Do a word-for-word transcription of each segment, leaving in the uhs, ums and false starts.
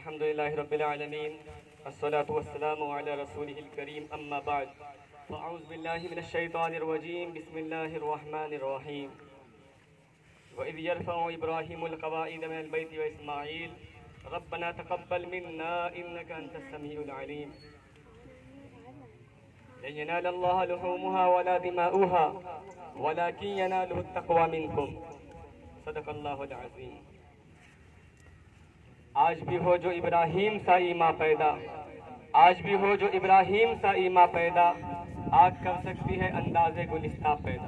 الحمد لله رب العالمين الصلاة والسلام على رسوله الكريم أما بعد فأعوذ بالله من الشيطان الرجيم بسم الله الرحمن الرحيم وإذ يرفع إبراهيم القواعد من البيت وإسماعيل ربنا تقبل منا إنك أنت السميع العليم لن ينال الله لحومها ولا دماؤها ولكن يناله التقوى منكم صدق الله العظيم۔ آج بھی ہو جو ابراہیم سا ایماں پیدا، آج بھی ہو جو ابراہیم سا ایماں پیدا، آج کر سکتی ہے انداز گلستہ پیدا۔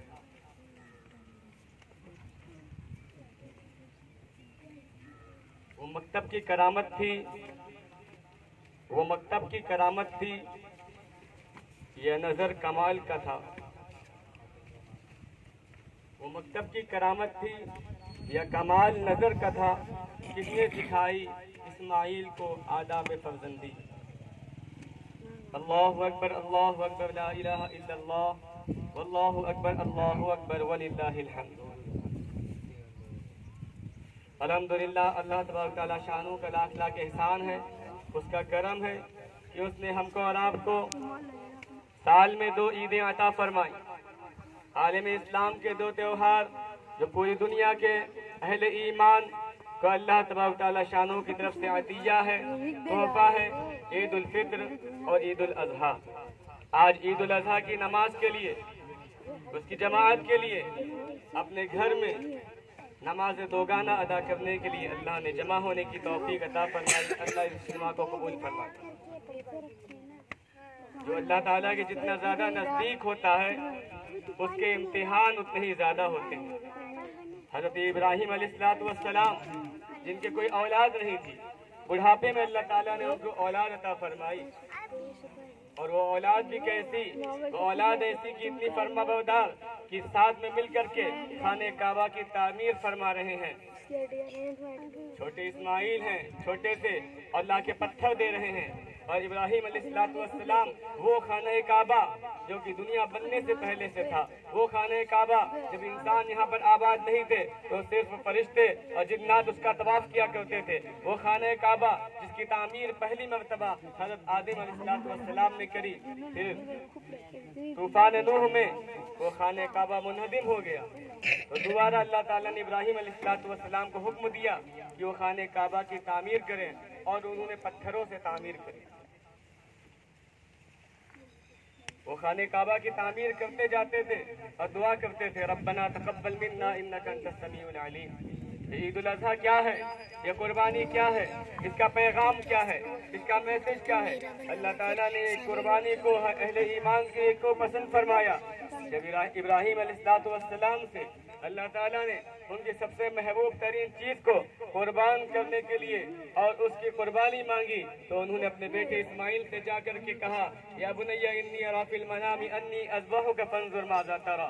وہ مکتب کی کرامت تھی، وہ مکتب کی کرامت تھی، یہ نظر کمال کا تھا۔ وہ مکتب کی کرامت تھی، یہ کمال نظر کا تھا، کس نے سکھائی اسماعیل کو آداب فرزندی۔ اللہ اکبر اللہ اکبر لا الہ الا اللہ واللہ اکبر اللہ اکبر وللہ الحمد۔ الحمدللہ اللہ تبارک تعالیٰ شانوں کا لاکھ لاکھ احسان ہے، اس کا کرم ہے کہ اس نے ہم کو اور آپ کو سال میں دو عیدیں عطا فرمائی، عالم اسلام کے دو تہوار جو پوری دنیا کے اہل ایمان کو اللہ تبارک تعالیٰ شانوں کی طرف سے عطیہ ہے، تحفہ ہے، عید الفطر اور عید الاضحیٰ۔ آج عید الاضحیٰ کی نماز کے لیے، اس کی جماعت کے لیے، اپنے گھر میں نماز دوگانہ ادا کرنے کے لیے اللہ نے جمع ہونے کی توفیق عطا فرمائی۔ اللہ اس اجتماع کو قبول فرمائے۔ جو اللہ تعالیٰ کے جتنا زیادہ نزدیک ہوتا ہے اس کے امتحان اتنے ہی زیادہ ہوتے ہیں۔ حضرت ابراہیم علیہ السلام جن کے کوئی اولاد نہیں تھی، بڑھاپے میں اللہ تعالیٰ نے ان کو اولاد عطا فرمائی، اور وہ اولاد بھی کیسی، وہ اولاد ایسی کہ اتنی فرما بردار کہ ساتھ میں مل کر کے خانہ کعبہ کی تعمیر فرما رہے ہیں۔ چھوٹے اسماعیل ہیں، چھوٹے سے اللہ کے پتھر دے رہے ہیں، اور ابراہیم علیہ السلام وہ خانہ کعبہ جو کہ دنیا بننے سے پہلے سے تھا، وہ خانہ کعبہ جب انسان یہاں پر آباد نہیں تھے تو صرف فرشتے اور جنات اس کا طواف کیا کرتے تھے، وہ خانہ کعبہ جس کی تعمیر پہلی مرتبہ حضرت آدم علیہ السلام نے کری، پھر طوفان نوح میں وہ خانہ کعبہ منہدم ہو گیا، تو دوبارہ اللہ تعالیٰ نے ابراہیم علیہ السلام کو حکم دیا کہ وہ خانہ کعبہ کی تعمیر کریں، اور انہوں نے پتھروں سے تعمیر کری۔ وہ خانہ کعبہ کی تعمیر کرتے جاتے تھے اور دعا کرتے تھے ربنا تقبل منا انک انت السمیع العلیم۔ عید الاضحیٰ کیا ہے، یہ قربانی کیا ہے، اس کا پیغام کیا ہے، اس کا میسج کیا ہے؟ اللہ تعالیٰ نے قربانی کو اہل ایمان کے کو پسند فرمایا۔ جب ابراہیم علیہ السلام سے اللہ تعالیٰ نے ان کی سب سے محبوب ترین چیز کو قربان کرنے کے لیے اور اس کی قربانی مانگی، تو انہوں نے اپنے بیٹے اسماعیل سے جا کر کے کہا یا بنی انی اری فی المنام انی اذبحک فانظر ماذا تری۔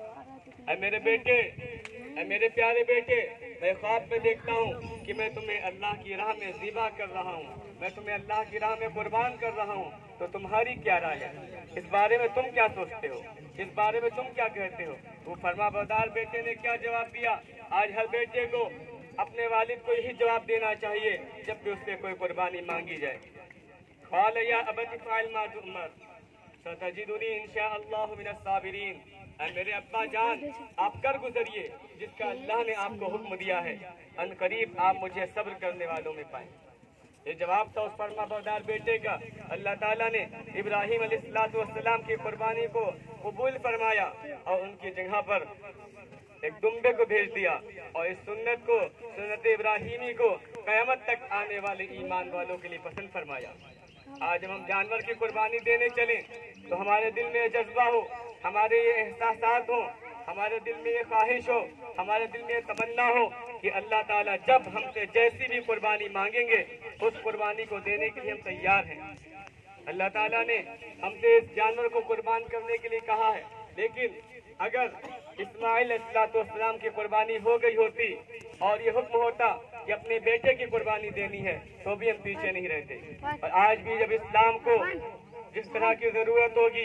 اے میرے بیٹے، اے میرے پیارے بیٹے، میں خواب میں دیکھتا ہوں کہ میں تمہیں اللہ کی راہ میں ذبح کر رہا ہوں، میں تمہیں اللہ کی راہ میں قربان کر رہا ہوں، تو تمہاری کیا رائے ہے؟ اس بارے میں تم کیا سوچتے ہو؟ اس بارے میں تم کیا کہتے ہو؟ وہ فرما بردار بیٹے نے کیا جواب دیا؟ آج ہر بیٹے کو اپنے والد کو یہی جواب دینا چاہیے جب بھی اس سے کوئی قربانی مانگی جائے۔ قال یا ابت افعل ما تؤمر ستجدنی انشاءاللہ من الصابرین۔ اے میرے ابا جان، آپ کر گزریے جس کا اللہ نے آپ کو حکم دیا ہے، ان قریب آپ مجھے صبر کرنے والوں میں پائیں۔ یہ جواب تھا اس فرما بردار بیٹے کا۔ اللہ تعالیٰ نے ابراہیم علیہ السلام کی قربانی کو قبول فرمایا اور ان کی جگہ پر ایک دمبے کو بھیج دیا، اور اس سنت کو، سنت ابراہیمی کو قیامت تک آنے والے ایمان والوں کے لیے پسند فرمایا۔ آج جب ہم جانور کی قربانی دینے چلیں تو ہمارے دل میں یہ جذبہ ہو، ہمارے یہ احساسات ہوں، ہمارے دل میں یہ خواہش ہو، ہمارے دل میں یہ تمنا ہو کہ اللہ تعالیٰ جب ہم سے جیسی بھی قربانی مانگیں گے اس قربانی کو دینے کے لیے ہم تیار ہیں۔ اللہ تعالیٰ نے ہم سے اس جانور کو قربان کرنے کے لیے کہا ہے، لیکن اگر اسماعیل علیہ السلام کی قربانی ہو گئی ہوتی اور یہ حکم ہوتا کہ اپنے بیٹے کی قربانی دینی ہے تو بھی ہم پیچھے نہیں رہتے۔ اور آج بھی جب اسلام کو جس طرح کی ضرورت ہوگی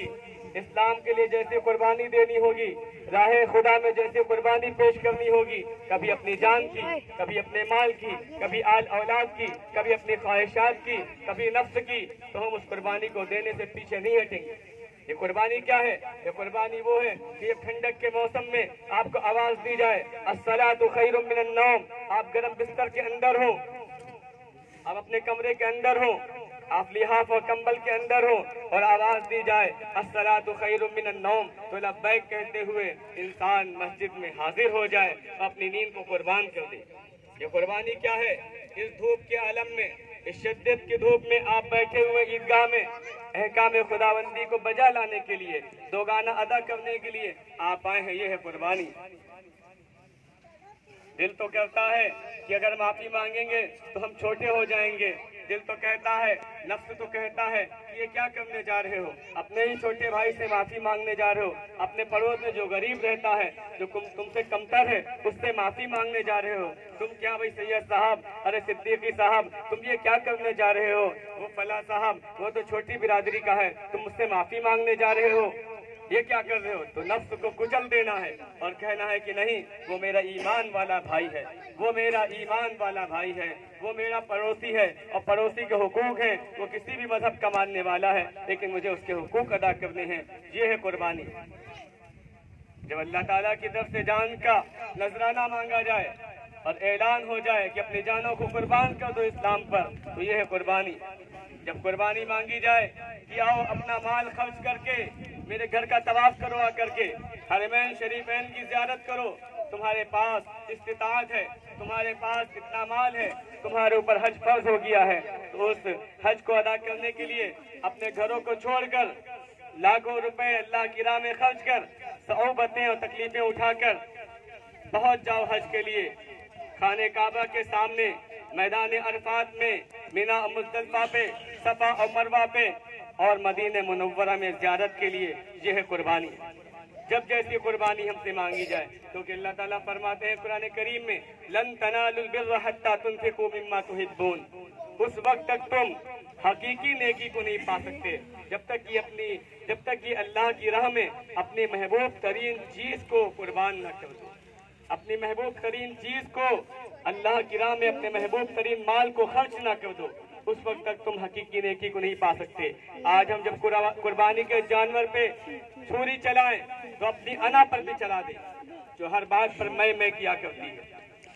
اسلام کے لیے جیسے قربانی دینی ہوگی، راہ خدا میں جیسے قربانی پیش کرنی ہوگی، کبھی اپنی جان کی، کبھی اپنے مال کی، کبھی آل اولاد کی، کبھی اپنی خواہشات کی، کبھی نفس کی، تو ہم اس قربانی کو دینے سے پیچھے نہیں ہٹیں گے۔ یہ قربانی کیا ہے؟ یہ قربانی وہ ہے کہ یہ ٹھنڈک کے موسم میں آپ کو آواز دی جائے الصلاۃ خیر من النوم، آپ گرم بستر کے اندر ہوں، آپ اپنے کمرے کے اندر ہوں، آپ لحاف اور کمبل کے اندر ہوں، اور آواز دی جائے الصلاۃ خیر من النوم، تو لبیک کہتے ہوئے انسان مسجد میں حاضر ہو جائے اور اپنی نیند کو قربان کر دے۔ یہ قربانی کیا ہے؟ اس دھوپ کے عالم میں، اس شدت کی دھوپ میں آپ بیٹھے ہوئے عیدگاہ میں احکام خداوندی کو بجا لانے کے لیے، دو گانا ادا کرنے کے لیے آپ آئے ہیں، یہ ہے قربانی۔ دل تو کہتا ہے کہ اگر معافی مانگیں گے تو ہم چھوٹے ہو جائیں گے، دل تو کہتا ہے، نفس تو کہتا ہے کہ یہ کیا کرنے جا رہے ہو، اپنے ہی چھوٹے بھائی سے معافی مانگنے جا رہے ہو، اپنے پڑوس میں جو غریب رہتا ہے، جو تم سے کمتر ہے، اس سے معافی مانگنے جا رہے ہو، تم کیا بھائی سید صاحب، ارے صدیقی صاحب، تم یہ کیا کرنے جا رہے ہو، وہ فلاں صاحب وہ تو چھوٹی برادری کا ہے، تم اس سے معافی مانگنے جا رہے ہو، یہ کیا کر رہے ہو؟ تو نفس کو کچل دینا ہے اور کہنا ہے کہ نہیں، وہ میرا ایمان والا بھائی ہے، وہ میرا ایمان والا بھائی ہے، وہ میرا پڑوسی ہے، اور پڑوسی کے حقوق ہیں، وہ کسی بھی مذہب کا ماننے والا ہے، لیکن مجھے اس کے حقوق ادا کرنے ہیں، یہ ہے قربانی۔ جب اللہ تعالیٰ کی طرف سے جان کا نذرانہ مانگا جائے اور اعلان ہو جائے کہ اپنی جانوں کو قربان کر دو اسلام پر، تو یہ ہے قربانی۔ جب قربانی مانگی جائے کہ آؤ اپنا مال خرچ کر کے میرے گھر کا طواف کرو، آ کر کے حرمین شریفین کی زیارت کرو، تمہارے پاس استطاعت ہے، تمہارے پاس اتنا مال ہے، تمہارے اوپر حج فرض ہو گیا ہے، تو اس حج کو ادا کرنے کے لیے اپنے گھروں کو چھوڑ کر، لاکھوں روپے اللہ کی راہ میں خرچ کر، صعوبتیں اور تکلیفیں اٹھا کر پہنچ جاؤ حج کے لیے، خانہ کعبہ کے سامنے، میدان عرفات میں، مینا مزدلفہ پہ، صفا اور مروہ پہ، اور مدینہ منورہ میں زیارت کے لیے، یہ ہے قربانی۔ جب جیسی قربانی ہم سے مانگی جائے، کیونکہ اللہ تعالیٰ فرماتے ہیں قرآن کریم میں لن تنالوا البر حتى تنفقوا مما تحبون، اس وقت تک تم حقیقی نیکی کو نہیں پا سکتے جب تک کہ اپنی جب تک کہ اللہ کی راہ میں اپنی محبوب ترین چیز کو قربان نہ کر دو، اپنی محبوب ترین چیز کو، اللہ کی راہ میں اپنے محبوب ترین مال کو خرچ نہ کر دو، اس وقت تک تم حقیقی نیکی کو نہیں پا سکتے۔ آج ہم جب قربانی کے جانور پہ چھری چلائیں تو اپنی انا پر بھی چلا دیں، جو ہر بات پر میں میں کیا کرتی ہے۔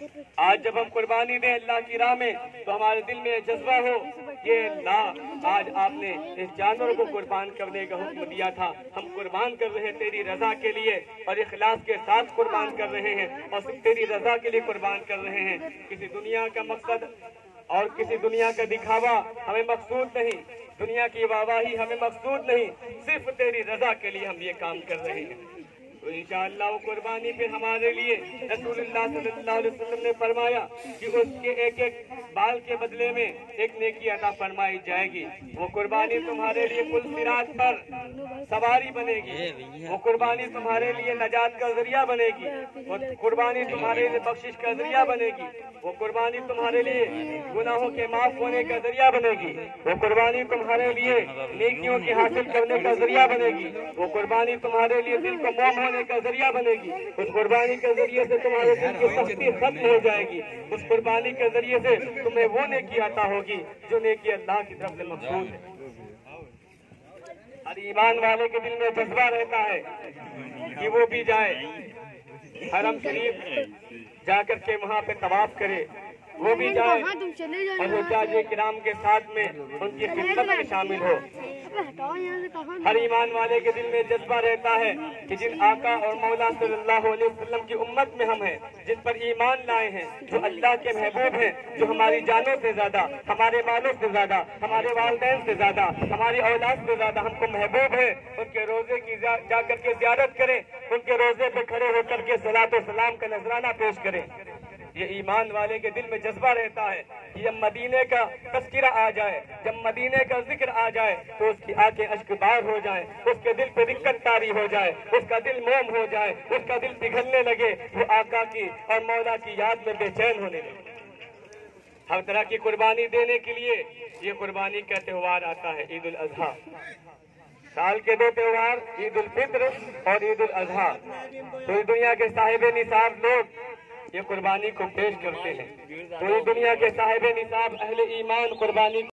آج جب ہم قربانی دیں اللہ کی راہ میں تو ہمارے دل میں جذبہ ہو کہ اللہ، آج آپ نے اس جانور کو قربان کرنے کا حکم دیا تھا، ہم قربان کر رہے ہیں تیری رضا کے لیے، اور اخلاص کے ساتھ قربان کر رہے ہیں، اور صرف تیری رضا کے لیے قربان کر رہے ہیں۔ کسی دنیا کا مقصد اور کسی دنیا کا دکھاوا ہمیں مقصود نہیں، دنیا کی واہواہی ہمیں مقصود نہیں، صرف تیری رضا کے لیے ہم یہ کام کر رہے ہیں۔ تو انشاءاللہ وہ قربانی پھر ہمارے لیے رسول اللہ صلی اللہ علیہ وسلم نے فرمایا کہ اس کے ایک ایک بال کے بدلے میں ایک نیکی عطا فرمائی جائے گی۔ وہ قربانی تمہارے لیے پل صراط پر سواری بنے گی، وہ قربانی تمہارے لیے نجات کا ذریعہ بنے گی، وہ قربانی تمہارے لیے بخشش کا ذریعہ بنے گی، وہ قربانی تمہارے لیے گناہوں کے معاف ہونے کا ذریعہ بنے گی، وہ قربانی تمہارے لیے نیکیوں کے حاصل کرنے کا ذریعہ بنے گی، وہ قربانی تمہارے لیے دل کو موم ہونے کا ذریعہ بنے گی، اس قربانی کے ذریعے سے تمہارے دل کی سختی ختم ہو جائے گی، اس قربانی کے ذریعے سے تمہیں وہ نیکی عطا ہوگی جو نیکی اللہ کی طرف سے مقصود ہے۔ ہر ایمان والے کے دل میں جذبہ رہتا ہے کہ وہ بھی جائے حرم شریف جا کر کے وہاں پہ طواف کرے، وہ بھی جائے اور حجاج کرام کے ساتھ میں ان کی خدمت میں شامل ہو۔ ہر ایمان والے کے دل میں جذبہ رہتا ہے کہ جن آقا اور مولا صلی اللہ علیہ وسلم کی امت میں ہم ہیں، جن پر ایمان لائے ہیں، جو اللہ کے محبوب ہیں، جو ہماری جانوں سے زیادہ، ہمارے مالوں سے زیادہ، ہمارے والدین سے زیادہ، ہماری اولاد سے زیادہ ہم کو محبوب ہیں، ان کے روزے کی جا کر کے زیارت کریں، ان کے روزے پہ کھڑے ہو کر کے صلاۃ و سلام کا نذرانہ پیش کریں۔ یہ ایمان والے کے دل میں جذبہ رہتا ہے کہ جب مدینے کا تذکرہ آ جائے، جب مدینے کا ذکر آ جائے تو اس کی آنکھیں اشک بار ہو جائیں، اس کے دل پہ رکت طاری ہو جائے، اس کا دل موم ہو جائے، اس کا دل پگھلنے لگے، وہ آقا کی اور مولا کی یاد میں بے چین ہونے لگے۔ ہر طرح کی قربانی دینے کے لیے یہ قربانی کا تہوار آتا ہے، عید الاضحیٰ۔ سال کے دو تہوار عید الفطر اور عید الاضحیٰ، پوری دنیا کے صاحب نصاب لوگ یہ قربانی کو پیش کرتے ہیں، پوری دنیا کے صاحب نصاب اہل ایمان قربانی